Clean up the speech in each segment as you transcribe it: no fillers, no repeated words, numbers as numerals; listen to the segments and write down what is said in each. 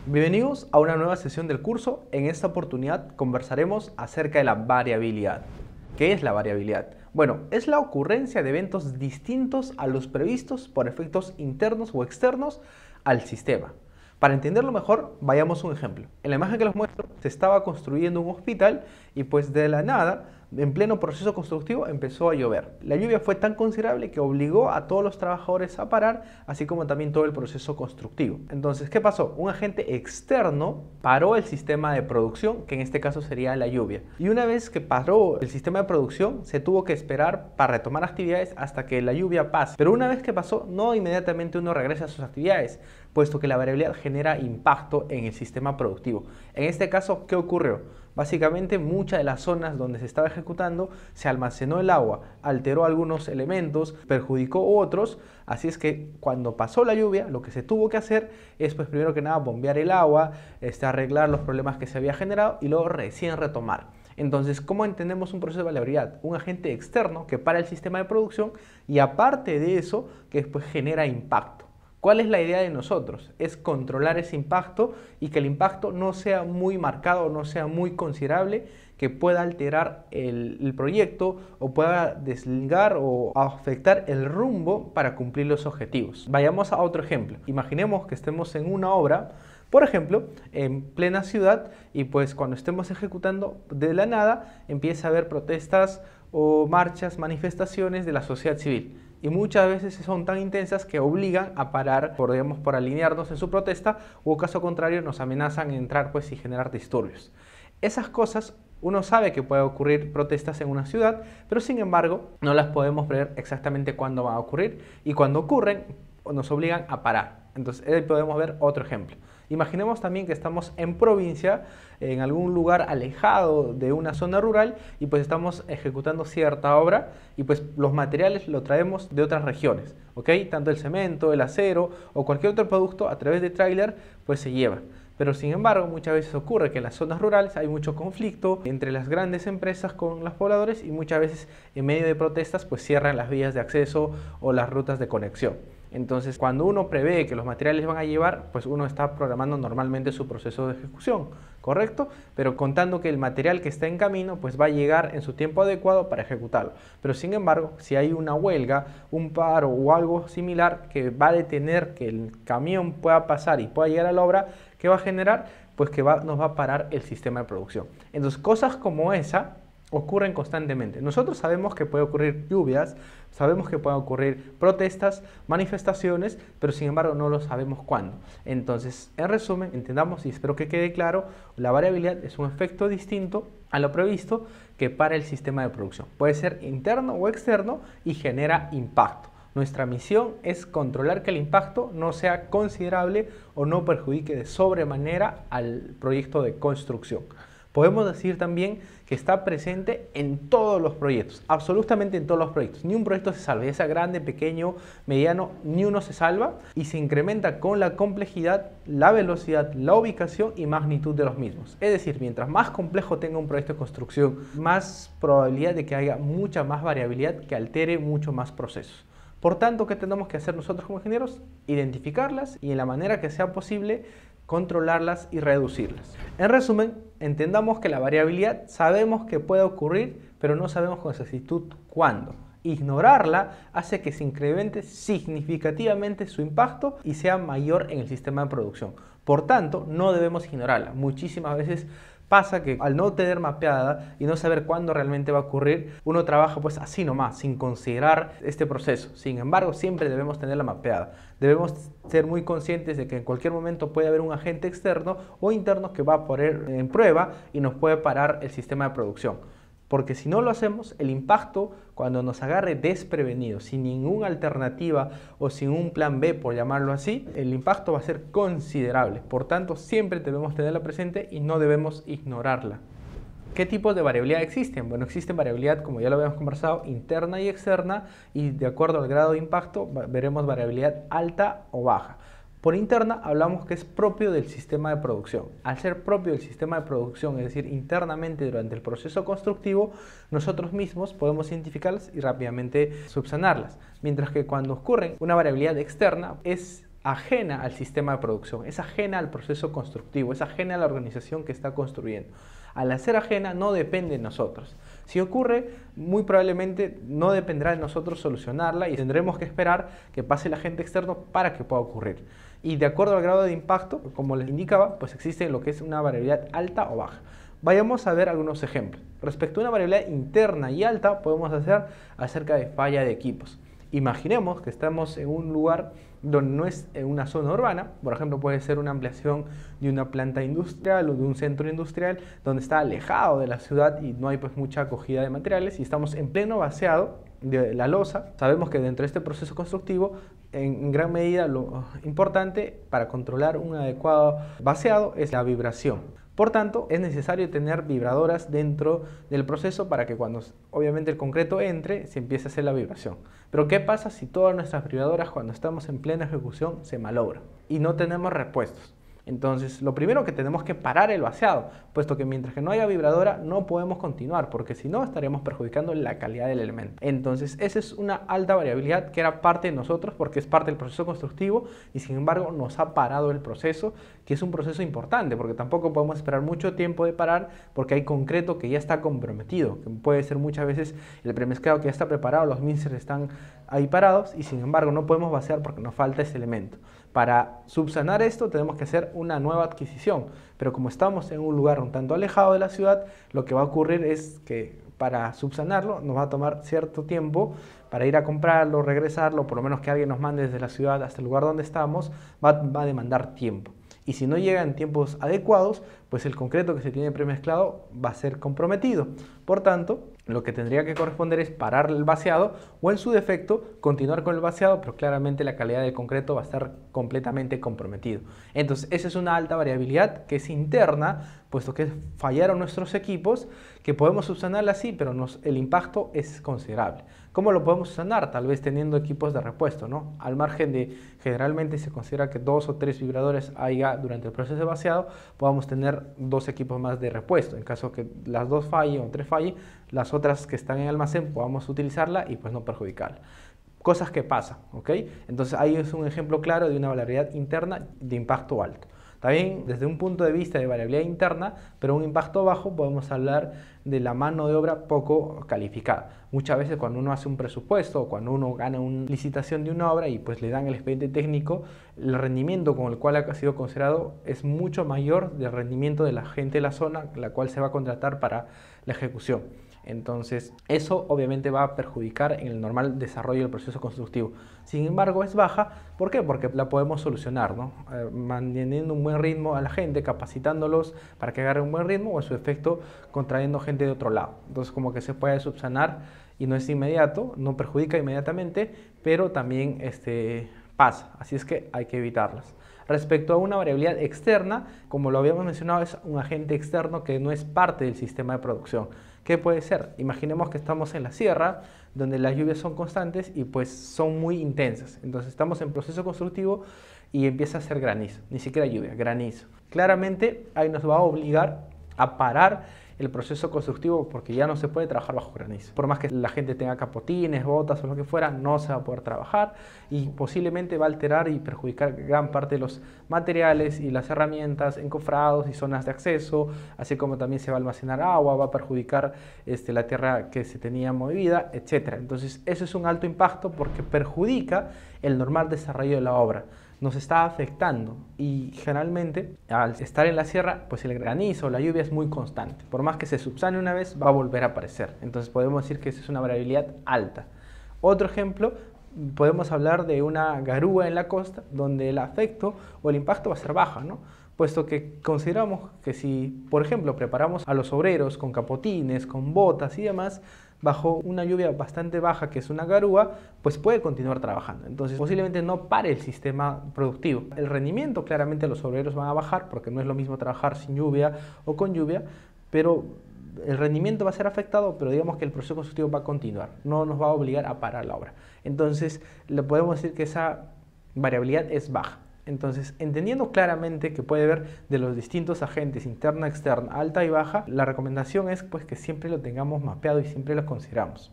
Bienvenidos a una nueva sesión del curso. En esta oportunidad conversaremos acerca de la variabilidad. ¿Qué es la variabilidad? Bueno, es la ocurrencia de eventos distintos a los previstos por efectos internos o externos al sistema. Para entenderlo mejor, vayamos a un ejemplo. En la imagen que les muestro, se estaba construyendo un hospital y pues de la nada, en pleno proceso constructivo, empezó a llover. La lluvia fue tan considerable que obligó a todos los trabajadores a parar, así como también todo el proceso constructivo. Entonces, ¿qué pasó? Un agente externo paró el sistema de producción, que en este caso sería la lluvia. Y una vez que paró el sistema de producción, se tuvo que esperar para retomar actividades hasta que la lluvia pase. Pero una vez que pasó, no inmediatamente uno regresa a sus actividades, puesto que la variabilidad genera impacto en el sistema productivo. En este caso, ¿qué ocurrió? Básicamente, muchas de las zonas donde se estaba ejecutando se almacenó el agua, alteró algunos elementos, perjudicó otros, así es que cuando pasó la lluvia, lo que se tuvo que hacer es, pues primero que nada, bombear el agua, arreglar los problemas que se había generado y luego recién retomar. Entonces, ¿cómo entendemos un proceso de variabilidad? Un agente externo que para el sistema de producción y aparte de eso, que después genera impacto. ¿Cuál es la idea de nosotros? Es controlar ese impacto y que el impacto no sea muy marcado, no sea muy considerable, que pueda alterar el proyecto o pueda desligar o afectar el rumbo para cumplir los objetivos. Vayamos a otro ejemplo. Imaginemos que estemos en una obra, por ejemplo, en plena ciudad y pues cuando estemos ejecutando de la nada empieza a haber protestas o marchas, manifestaciones de la sociedad civil. Y muchas veces son tan intensas que obligan a parar por alinearnos en su protesta o caso contrario nos amenazan en entrar pues y generar disturbios. Esas cosas uno sabe que puede ocurrir protestas en una ciudad, pero sin embargo no las podemos prever exactamente cuándo van a ocurrir y cuando ocurren nos obligan a parar. Entonces ahí podemos ver otro ejemplo. Imaginemos también que estamos en provincia, en algún lugar alejado de una zona rural y pues estamos ejecutando cierta obra y pues los materiales lo traemos de otras regiones, ¿ok? Tanto el cemento, el acero o cualquier otro producto a través de tráiler pues se lleva. Pero sin embargo muchas veces ocurre que en las zonas rurales hay mucho conflicto entre las grandes empresas con los pobladores y muchas veces en medio de protestas pues cierran las vías de acceso o las rutas de conexión. Entonces, cuando uno prevé que los materiales van a llevar, pues uno está programando normalmente su proceso de ejecución, ¿correcto? Pero contando que el material que está en camino, pues va a llegar en su tiempo adecuado para ejecutarlo. Pero sin embargo, si hay una huelga, un paro o algo similar que va a detener que el camión pueda pasar y pueda llegar a la obra, ¿qué va a generar? Pues que nos va a parar el sistema de producción. Entonces, cosas como esa ocurren constantemente. Nosotros sabemos que puede ocurrir lluvias, sabemos que pueden ocurrir protestas, manifestaciones, pero sin embargo no lo sabemos cuándo. Entonces, en resumen, entendamos y espero que quede claro, la variabilidad es un efecto distinto a lo previsto que para el sistema de producción. Puede ser interno o externo y genera impacto. Nuestra misión es controlar que el impacto no sea considerable o no perjudique de sobremanera al proyecto de construcción. Podemos decir también que está presente en todos los proyectos, absolutamente en todos los proyectos. Ni un proyecto se salva, ya sea grande, pequeño, mediano, ni uno se salva y se incrementa con la complejidad, la velocidad, la ubicación y magnitud de los mismos. Es decir, mientras más complejo tenga un proyecto de construcción, más probabilidad de que haya mucha más variabilidad que altere mucho más procesos. Por tanto, ¿qué tenemos que hacer nosotros como ingenieros? Identificarlas y en la manera que sea posible controlarlas y reducirlas. En resumen, entendamos que la variabilidad sabemos que puede ocurrir, pero no sabemos con exactitud cuándo. Ignorarla hace que se incremente significativamente su impacto y sea mayor en el sistema de producción. Por tanto, no debemos ignorarla. Muchísimas veces pasa que al no tener mapeada y no saber cuándo realmente va a ocurrir, uno trabaja pues así nomás, sin considerar este proceso. Sin embargo, siempre debemos tenerla mapeada. Debemos ser muy conscientes de que en cualquier momento puede haber un agente externo o interno que va a poner en prueba y nos puede parar el sistema de producción. Porque si no lo hacemos, el impacto cuando nos agarre desprevenidos, sin ninguna alternativa o sin un plan B, por llamarlo así, el impacto va a ser considerable. Por tanto, siempre debemos tenerla presente y no debemos ignorarla. ¿Qué tipos de variabilidad existen? Bueno, existen variabilidad, como ya lo habíamos conversado, interna y externa, y de acuerdo al grado de impacto veremos variabilidad alta o baja. Por interna hablamos que es propio del sistema de producción. Al ser propio del sistema de producción, es decir, internamente durante el proceso constructivo, nosotros mismos podemos identificarlas y rápidamente subsanarlas. Mientras que cuando ocurre una variabilidad externa, es ajena al sistema de producción, es ajena al proceso constructivo, es ajena a la organización que está construyendo. Al ser ajena no depende de nosotros. Si ocurre, muy probablemente no dependerá de nosotros solucionarla y tendremos que esperar que pase el agente externo para que pueda ocurrir. Y de acuerdo al grado de impacto, como les indicaba, pues existe lo que es una variabilidad alta o baja. Vayamos a ver algunos ejemplos. Respecto a una variabilidad interna y alta, podemos hacer acerca de falla de equipos. Imaginemos que estamos en un lugar donde no es en una zona urbana, por ejemplo puede ser una ampliación de una planta industrial o de un centro industrial donde está alejado de la ciudad y no hay pues mucha acogida de materiales y estamos en pleno vaciado de la losa. Sabemos que dentro de este proceso constructivo en gran medida lo importante para controlar un adecuado vaciado es la vibración. Por tanto, es necesario tener vibradoras dentro del proceso para que cuando obviamente el concreto entre, se empiece a hacer la vibración. Pero ¿qué pasa si todas nuestras vibradoras cuando estamos en plena ejecución se malogran y no tenemos repuestos? Entonces, lo primero que tenemos que parar el vaciado, puesto que mientras que no haya vibradora no podemos continuar, porque si no estaremos perjudicando la calidad del elemento. Entonces, esa es una alta variabilidad que era parte de nosotros, porque es parte del proceso constructivo y sin embargo nos ha parado el proceso, que es un proceso importante, porque tampoco podemos esperar mucho tiempo de parar, porque hay concreto que ya está comprometido, que puede ser muchas veces el premezclado que ya está preparado, los mixers están ahí parados y sin embargo no podemos vaciar porque nos falta ese elemento. Para subsanar esto tenemos que hacer una nueva adquisición, pero como estamos en un lugar un tanto alejado de la ciudad, lo que va a ocurrir es que para subsanarlo nos va a tomar cierto tiempo para ir a comprarlo, regresarlo, por lo menos que alguien nos mande desde la ciudad hasta el lugar donde estamos, va a demandar tiempo. Y si no llega en tiempos adecuados, pues el concreto que se tiene premezclado va a ser comprometido. Por tanto, lo que tendría que corresponder es parar el vaciado o en su defecto continuar con el vaciado, pero claramente la calidad del concreto va a estar completamente comprometido. Entonces, esa es una alta variabilidad que es interna, puesto que fallaron nuestros equipos, que podemos subsanarla así, pero el impacto es considerable. ¿Cómo lo podemos subsanar? Tal vez teniendo equipos de repuesto, ¿no? Al margen de, generalmente se considera que 2 o 3 vibradores haya durante el proceso de vaciado, podamos tener 2 equipos más de repuesto. En caso que las 2 fallen o 3 fallen, las otras que están en almacén podamos utilizarla y pues no perjudicarla. Cosas que pasan, ¿ok? Entonces ahí es un ejemplo claro de una variabilidad interna de impacto alto. También desde un punto de vista de variabilidad interna, pero un impacto bajo, podemos hablar de la mano de obra poco calificada. Muchas veces cuando uno hace un presupuesto o cuando uno gana una licitación de una obra y pues le dan el expediente técnico, el rendimiento con el cual ha sido considerado es mucho mayor del rendimiento de la gente de la zona, la cual se va a contratar para la ejecución. Entonces, eso obviamente va a perjudicar en el normal desarrollo del proceso constructivo. Sin embargo, es baja. ¿Por qué? Porque la podemos solucionar, ¿no? Manteniendo un buen ritmo a la gente, capacitándolos para que agarren un buen ritmo o en su efecto contrayendo gente de otro lado. Entonces, como que se puede subsanar y no es inmediato, no perjudica inmediatamente, pero también pasa. Así es que hay que evitarlas. Respecto a una variabilidad externa, como lo habíamos mencionado, es un agente externo que no es parte del sistema de producción. ¿Qué puede ser? Imaginemos que estamos en la sierra, donde las lluvias son constantes y pues son muy intensas. Entonces estamos en proceso constructivo y empieza a hacer granizo. Ni siquiera lluvia, granizo. Claramente ahí nos va a obligar a parar el proceso constructivo porque ya no se puede trabajar bajo granizo. Por más que la gente tenga capotines, botas o lo que fuera, no se va a poder trabajar y posiblemente va a alterar y perjudicar gran parte de los materiales y las herramientas, encofrados y zonas de acceso, así como también se va a almacenar agua, va a perjudicar la tierra que se tenía movida, etc. Entonces eso es un alto impacto porque perjudica el normal desarrollo de la obra. Nos está afectando y generalmente al estar en la sierra pues el granizo, la lluvia es muy constante, por más que se subsane una vez va a volver a aparecer, entonces podemos decir que esa es una variabilidad alta. Otro ejemplo, podemos hablar de una garúa en la costa donde el afecto o el impacto va a ser baja, ¿no? Puesto que consideramos que si, por ejemplo, preparamos a los obreros con capotines, con botas y demás, bajo una lluvia bastante baja que es una garúa, pues puede continuar trabajando. Entonces posiblemente no pare el sistema productivo. El rendimiento claramente los obreros van a bajar porque no es lo mismo trabajar sin lluvia o con lluvia, pero el rendimiento va a ser afectado, pero digamos que el proceso constructivo va a continuar, no nos va a obligar a parar la obra. Entonces le podemos decir que esa variabilidad es baja. Entonces, entendiendo claramente que puede haber de los distintos agentes, interna, externa, alta y baja, la recomendación es pues, que siempre lo tengamos mapeado y siempre lo consideramos.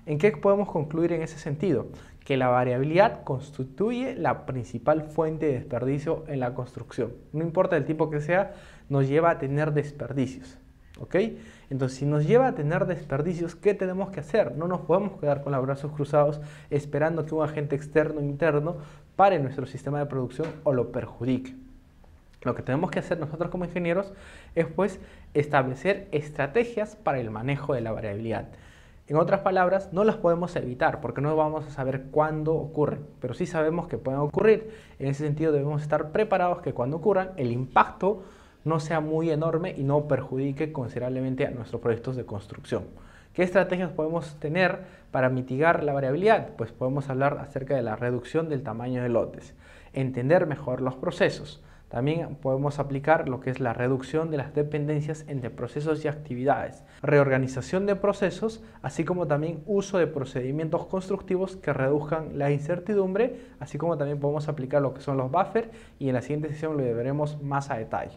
¿En qué podemos concluir en ese sentido? Que la variabilidad constituye la principal fuente de desperdicio en la construcción. No importa el tipo que sea, nos lleva a tener desperdicios. ¿Ok? Entonces, si nos lleva a tener desperdicios, ¿qué tenemos que hacer? No nos podemos quedar con los brazos cruzados esperando que un agente externo o interno pare nuestro sistema de producción o lo perjudique. Lo que tenemos que hacer nosotros como ingenieros es pues establecer estrategias para el manejo de la variabilidad. En otras palabras, no las podemos evitar porque no vamos a saber cuándo ocurren, pero sí sabemos que pueden ocurrir. En ese sentido debemos estar preparados que cuando ocurran el impacto no sea muy enorme y no perjudique considerablemente a nuestros proyectos de construcción. ¿Qué estrategias podemos tener para mitigar la variabilidad? Pues podemos hablar acerca de la reducción del tamaño de lotes, entender mejor los procesos. También podemos aplicar lo que es la reducción de las dependencias entre procesos y actividades, reorganización de procesos, así como también uso de procedimientos constructivos que reduzcan la incertidumbre, así como también podemos aplicar lo que son los buffers y en la siguiente sesión lo veremos más a detalle.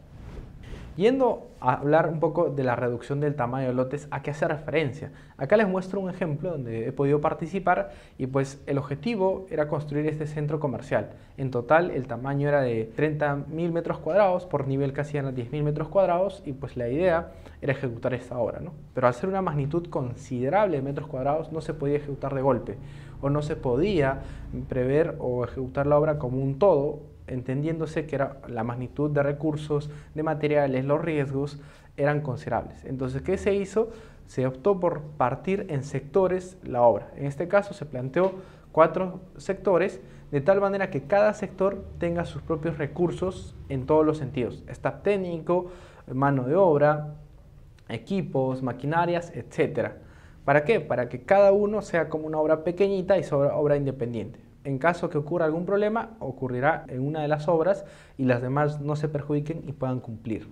Yendo a hablar un poco de la reducción del tamaño de lotes, ¿a qué hace referencia? Acá les muestro un ejemplo donde he podido participar y pues el objetivo era construir este centro comercial. En total el tamaño era de 30.000 metros cuadrados, por nivel casi eran 10.000 metros cuadrados y pues la idea era ejecutar esta obra, ¿no? Pero al ser una magnitud considerable de metros cuadrados no se podía ejecutar de golpe o no se podía prever o ejecutar la obra como un todo, entendiéndose que era la magnitud de recursos, de materiales, los riesgos eran considerables. Entonces, ¿qué se hizo? Se optó por partir en sectores la obra. En este caso se planteó 4 sectores, de tal manera que cada sector tenga sus propios recursos en todos los sentidos. Staff técnico, mano de obra, equipos, maquinarias, etc. ¿Para qué? Para que cada uno sea como una obra pequeñita y obra independiente. En caso que ocurra algún problema, ocurrirá en una de las obras y las demás no se perjudiquen y puedan cumplir.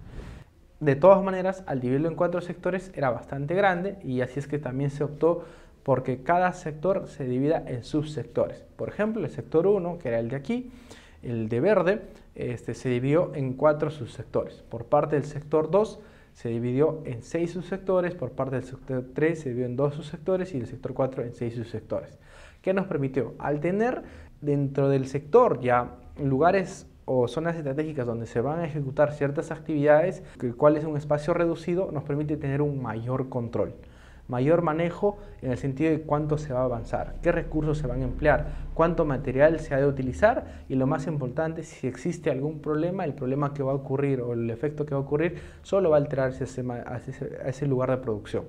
De todas maneras, al dividirlo en 4 sectores era bastante grande y así es que también se optó porque cada sector se divida en subsectores. Por ejemplo, el sector 1, que era el de aquí, el de verde, se dividió en 4 subsectores. Por parte del sector 2 se dividió en 6 subsectores, por parte del sector 3 se dividió en 2 subsectores y el sector 4 en 6 subsectores. ¿Qué nos permitió? Al tener dentro del sector ya lugares o zonas estratégicas donde se van a ejecutar ciertas actividades, el cual es un espacio reducido, nos permite tener un mayor control, mayor manejo en el sentido de cuánto se va a avanzar, qué recursos se van a emplear, cuánto material se ha de utilizar y lo más importante, si existe algún problema, el problema que va a ocurrir o el efecto que va a ocurrir solo va a alterarse a ese lugar de producción.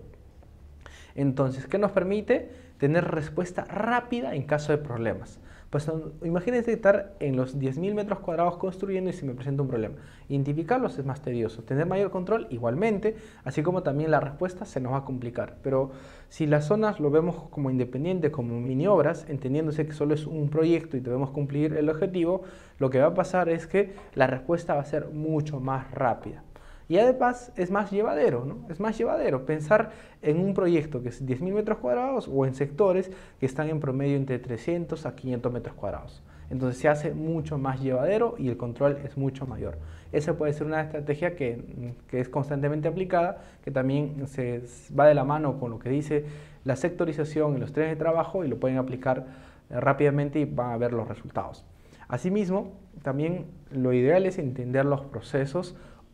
Entonces, ¿qué nos permite? Tener respuesta rápida en caso de problemas. Pues imagínense estar en los 10.000 metros cuadrados construyendo y se me presenta un problema. Identificarlos es más tedioso. Tener mayor control igualmente, así como también la respuesta se nos va a complicar. Pero si las zonas lo vemos como independiente, como mini obras, entendiéndose que solo es un proyecto y debemos cumplir el objetivo, lo que va a pasar es que la respuesta va a ser mucho más rápida. Y además es más llevadero, ¿no? Es más llevadero pensar en un proyecto que es 10.000 metros cuadrados o en sectores que están en promedio entre 300 a 500 metros cuadrados. Entonces se hace mucho más llevadero y el control es mucho mayor. Esa puede ser una estrategia que es constantemente aplicada, que también se va de la mano con lo que dice la sectorización en los trenes de trabajo y lo pueden aplicar rápidamente y van a ver los resultados. Asimismo, también lo ideal es entender los procesos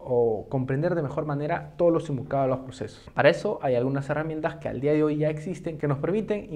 o comprender de mejor manera todos los involucrados a los procesos. Para eso hay algunas herramientas que al día de hoy ya existen que nos permiten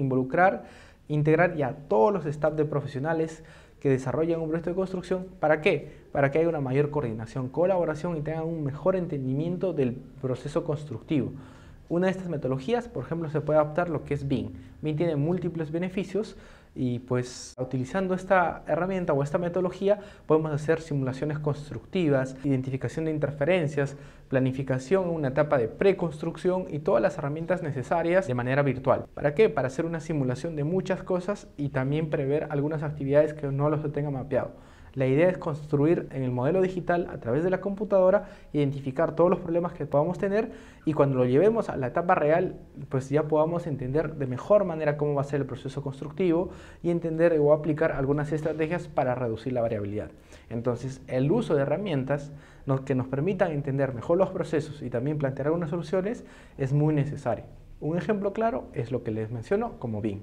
integrar ya todos los staff de profesionales que desarrollan un proyecto de construcción. ¿Para qué? Para que haya una mayor coordinación, colaboración y tengan un mejor entendimiento del proceso constructivo. Una de estas metodologías, por ejemplo, se puede adaptar lo que es BIM. BIM tiene múltiples beneficios y pues utilizando esta herramienta o esta metodología podemos hacer simulaciones constructivas, identificación de interferencias, planificación en una etapa de preconstrucción y todas las herramientas necesarias de manera virtual. ¿Para qué? Para hacer una simulación de muchas cosas y también prever algunas actividades que no los tenga mapeado. La idea es construir en el modelo digital a través de la computadora, identificar todos los problemas que podamos tener y cuando lo llevemos a la etapa real, pues ya podamos entender de mejor manera cómo va a ser el proceso constructivo y entender o aplicar algunas estrategias para reducir la variabilidad. Entonces, el uso de herramientas que nos permitan entender mejor los procesos y también plantear algunas soluciones es muy necesario. Un ejemplo claro es lo que les menciono como BIM.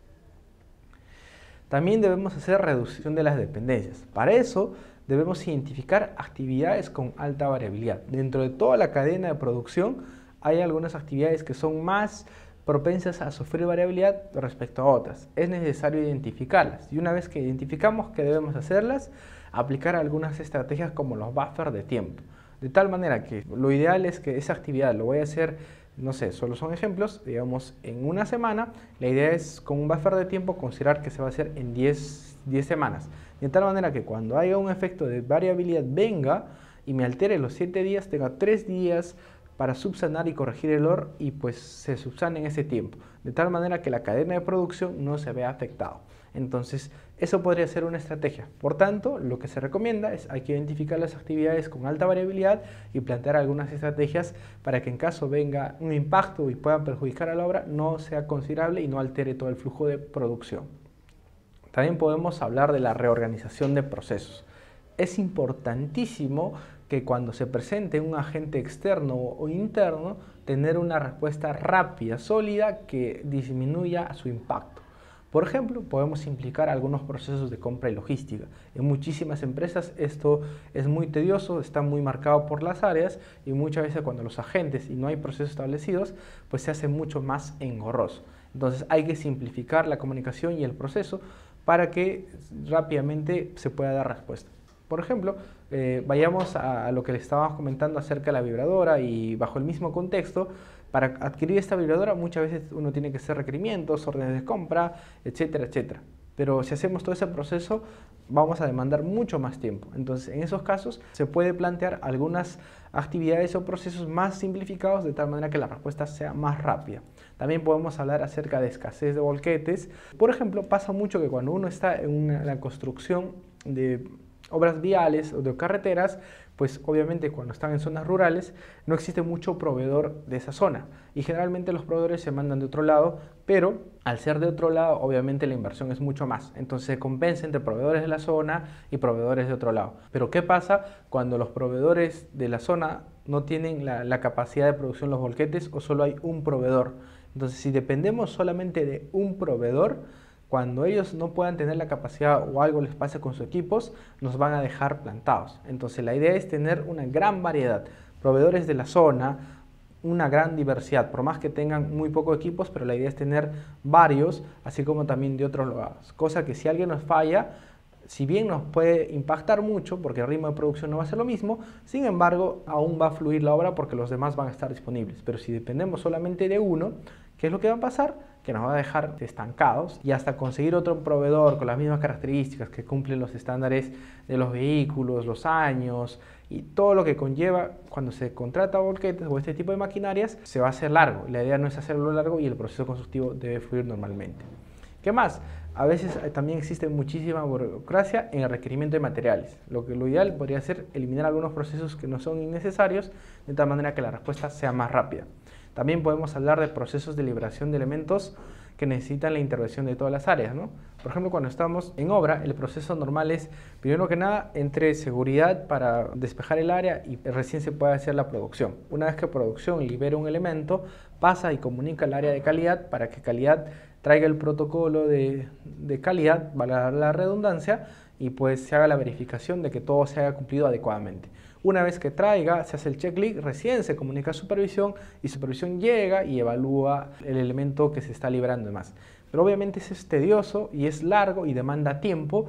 También debemos hacer reducción de las dependencias. Para eso debemos identificar actividades con alta variabilidad. Dentro de toda la cadena de producción hay algunas actividades que son más propensas a sufrir variabilidad respecto a otras. Es necesario identificarlas y una vez que identificamos que debemos hacerlas, aplicar algunas estrategias como los buffers de tiempo. De tal manera que lo ideal es que esa actividad lo voy a hacer, no sé, solo son ejemplos, digamos en una semana. La idea es con un buffer de tiempo considerar que se va a hacer en 10 semanas. De tal manera que cuando haya un efecto de variabilidad venga y me altere los 7 días, tenga 3 días para subsanar y corregir el error y pues se subsane en ese tiempo. De tal manera que la cadena de producción no se vea afectada. Entonces, eso podría ser una estrategia. Por tanto, lo que se recomienda es hay que identificar las actividades con alta variabilidad y plantear algunas estrategias para que en caso venga un impacto y pueda perjudicar a la obra, no sea considerable y no altere todo el flujo de producción. También podemos hablar de la reorganización de procesos. Es importantísimo que cuando se presente un agente externo o interno, tener una respuesta rápida, sólida, que disminuya su impacto. Por ejemplo, podemos simplificar algunos procesos de compra y logística. En muchísimas empresas esto es muy tedioso, está muy marcado por las áreas y muchas veces cuando los agentes y no hay procesos establecidos, pues se hace mucho más engorroso. Entonces hay que simplificar la comunicación y el proceso para que rápidamente se pueda dar respuesta. Por ejemplo, vayamos a lo que les estábamos comentando acerca de la vibradora y bajo el mismo contexto. Para adquirir esta vibradora muchas veces uno tiene que hacer requerimientos, órdenes de compra, etcétera, etcétera. Pero si hacemos todo ese proceso vamos a demandar mucho más tiempo. Entonces en esos casos se puede plantear algunas actividades o procesos más simplificados de tal manera que la respuesta sea más rápida. También podemos hablar acerca de escasez de volquetes. Por ejemplo, pasa mucho que cuando uno está en la construcción de obras viales o de carreteras, pues obviamente cuando están en zonas rurales no existe mucho proveedor de esa zona y generalmente los proveedores se mandan de otro lado, pero al ser de otro lado obviamente la inversión es mucho más, entonces se compensa entre proveedores de la zona y proveedores de otro lado. Pero ¿qué pasa cuando los proveedores de la zona no tienen la capacidad de producción de los volquetes o solo hay un proveedor? Entonces si dependemos solamente de un proveedor, cuando ellos no puedan tener la capacidad o algo les pase con sus equipos, nos van a dejar plantados. Entonces la idea es tener una gran variedad, proveedores de la zona, una gran diversidad, por más que tengan muy pocos equipos, pero la idea es tener varios, así como también de otros lugares. Cosa que si alguien nos falla, si bien nos puede impactar mucho, porque el ritmo de producción no va a ser lo mismo, sin embargo, aún va a fluir la obra porque los demás van a estar disponibles. Pero si dependemos solamente de uno, ¿qué es lo que va a pasar? Que nos va a dejar estancados y hasta conseguir otro proveedor con las mismas características que cumplen los estándares de los vehículos, los años y todo lo que conlleva cuando se contrata volquetes o este tipo de maquinarias, se va a hacer largo. La idea no es hacerlo largo y el proceso constructivo debe fluir normalmente. ¿Qué más? A veces también existe muchísima burocracia en el requerimiento de materiales. Lo ideal podría ser eliminar algunos procesos que no son innecesarios de tal manera que la respuesta sea más rápida. También podemos hablar de procesos de liberación de elementos que necesitan la intervención de todas las áreas, ¿no? Por ejemplo, cuando estamos en obra, el proceso normal es, primero que nada, entre seguridad para despejar el área y recién se puede hacer la producción. Una vez que producción libera un elemento, pasa y comunica al área de calidad para que calidad traiga el protocolo de calidad, valga la redundancia, y pues se haga la verificación de que todo se haya cumplido adecuadamente. Una vez que traiga, se hace el checklist, recién se comunica a supervisión y supervisión llega y evalúa el elemento que se está liberando y demás. Pero obviamente eso es tedioso y es largo y demanda tiempo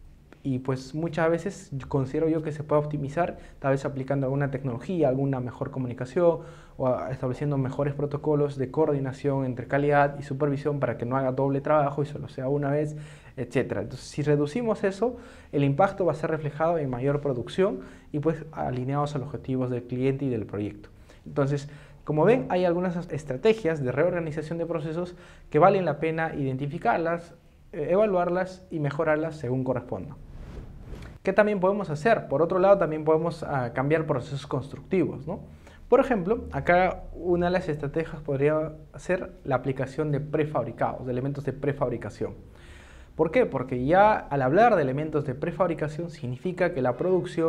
y pues muchas veces considero yo que se puede optimizar, tal vez aplicando alguna tecnología, alguna mejor comunicación o estableciendo mejores protocolos de coordinación entre calidad y supervisión para que no haga doble trabajo y solo sea una vez, etcétera. Entonces, si reducimos eso, el impacto va a ser reflejado en mayor producción y pues alineados a los objetivos del cliente y del proyecto. Entonces, como ven, hay algunas estrategias de reorganización de procesos que valen la pena identificarlas, evaluarlas y mejorarlas según corresponda. ¿Qué también podemos hacer? Por otro lado, también podemos cambiar procesos constructivos, ¿no? Por ejemplo, acá una de las estrategias podría ser la aplicación de prefabricados, de elementos de prefabricación. ¿Por qué? Porque ya al hablar de elementos de prefabricación significa que la producción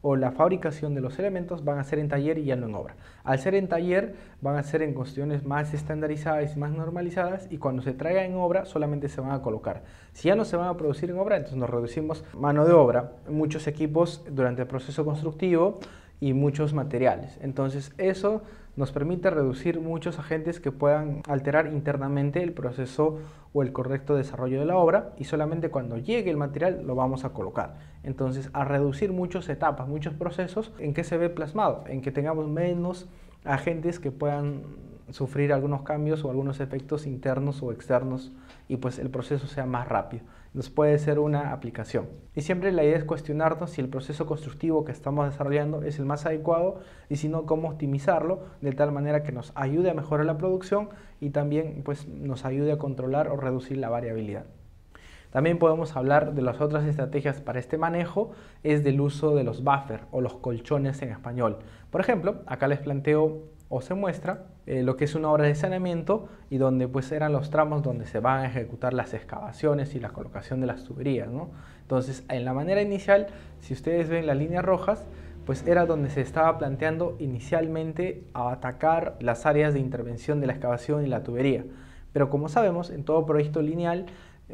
o la fabricación de los elementos van a ser en taller y ya no en obra. Al ser en taller van a ser en cuestiones más estandarizadas y más normalizadas, y cuando se traiga en obra solamente se van a colocar. Si ya no se van a producir en obra, entonces nos reducimos mano de obra, muchos equipos durante el proceso constructivo y muchos materiales. Entonces eso nos permite reducir muchos agentes que puedan alterar internamente el proceso o el correcto desarrollo de la obra, y solamente cuando llegue el material lo vamos a colocar. Entonces, al reducir muchas etapas, muchos procesos, ¿en qué se ve plasmado? En que tengamos menos agentes que puedan sufrir algunos cambios o algunos efectos internos o externos, y pues el proceso sea más rápido. Nos puede ser una aplicación. Y siempre la idea es cuestionarnos si el proceso constructivo que estamos desarrollando es el más adecuado, y si no, cómo optimizarlo de tal manera que nos ayude a mejorar la producción y también pues nos ayude a controlar o reducir la variabilidad. También podemos hablar de las otras estrategias para este manejo, es del uso de los buffer o los colchones en español. Por ejemplo, acá les planteo o se muestra lo que es una obra de saneamiento, y donde pues eran los tramos donde se van a ejecutar las excavaciones y la colocación de las tuberías, ¿no? Entonces, en la manera inicial, si ustedes ven las líneas rojas, pues era donde se estaba planteando inicialmente a atacar las áreas de intervención de la excavación y la tubería. Pero como sabemos, en todo proyecto lineal,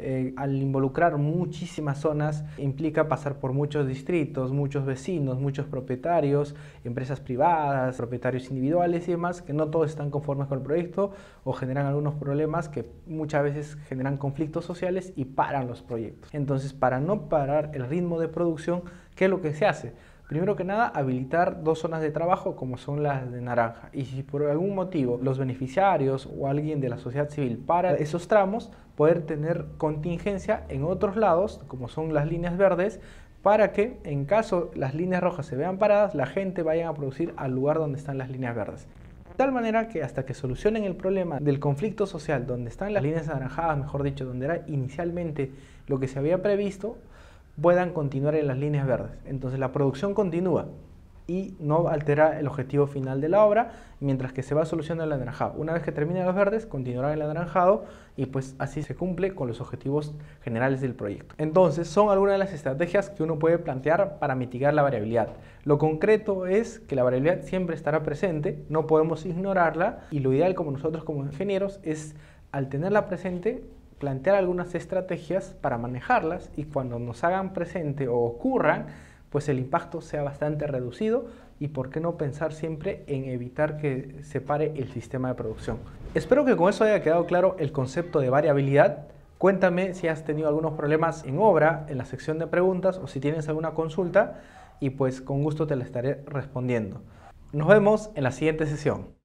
al involucrar muchísimas zonas, implica pasar por muchos distritos, muchos vecinos, muchos propietarios, empresas privadas, propietarios individuales y demás, que no todos están conformes con el proyecto o generan algunos problemas que muchas veces generan conflictos sociales y paran los proyectos. Entonces, para no parar el ritmo de producción, ¿qué es lo que se hace? Primero que nada, habilitar dos zonas de trabajo como son las de naranja, y si por algún motivo los beneficiarios o alguien de la sociedad civil para esos tramos, poder tener contingencia en otros lados como son las líneas verdes, para que en caso las líneas rojas se vean paradas, la gente vaya a producir al lugar donde están las líneas verdes. De tal manera que hasta que solucionen el problema del conflicto social donde están las líneas anaranjadas, mejor dicho, donde era inicialmente lo que se había previsto, puedan continuar en las líneas verdes. Entonces la producción continúa y no altera el objetivo final de la obra, mientras que se va solucionando el anaranjado. Una vez que terminen los verdes, continuará el anaranjado, y pues así se cumple con los objetivos generales del proyecto. Entonces son algunas de las estrategias que uno puede plantear para mitigar la variabilidad. Lo concreto es que la variabilidad siempre estará presente, no podemos ignorarla, y lo ideal como nosotros como ingenieros es, al tenerla presente, plantear algunas estrategias para manejarlas, y cuando nos hagan presente o ocurran, pues el impacto sea bastante reducido, y por qué no pensar siempre en evitar que se pare el sistema de producción. Espero que con eso haya quedado claro el concepto de variabilidad. Cuéntame si has tenido algunos problemas en obra en la sección de preguntas, o si tienes alguna consulta, y pues con gusto te la estaré respondiendo. Nos vemos en la siguiente sesión.